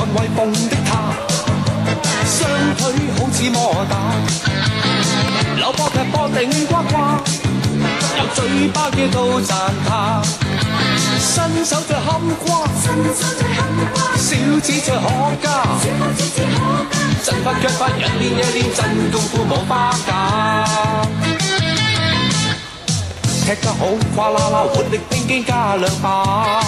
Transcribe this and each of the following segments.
威風的他，雙腿好似摩打，扭波踢波頂呱呱，由嘴巴叫到讚他，伸手最冚瓜，小子最可嘉，陣法腳法日練夜練，真功夫冇花假。踢得好嘩啦啦，活力拼勁加兩把，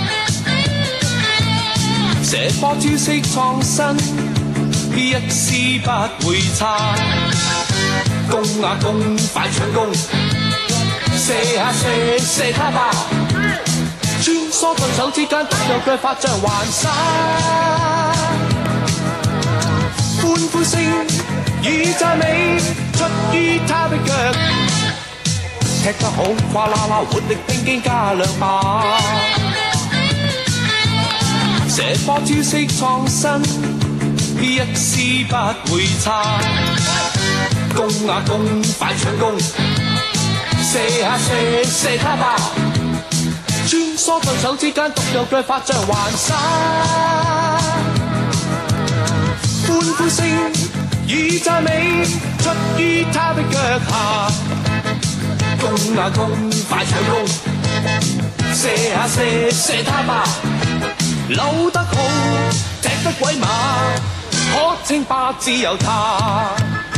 射波招式創新，一絲不會差。攻啊攻，快搶攻，射下射，射他吧！穿梭對手之間，獨有腳法像環沙。歡呼聲與讚美出於他的腳，踢得好嘩啦啦，活力拼勁加兩把，射波招式創新，一絲不會差。攻啊攻，快搶攻，射下射，射他吧！穿梭對手之間，獨有腳法像環沙。歡呼聲與讚美出於他的腳下。攻啊攻，快搶攻，射下射，射他吧！扭得好，踢得鬼馬，可稱霸只有他。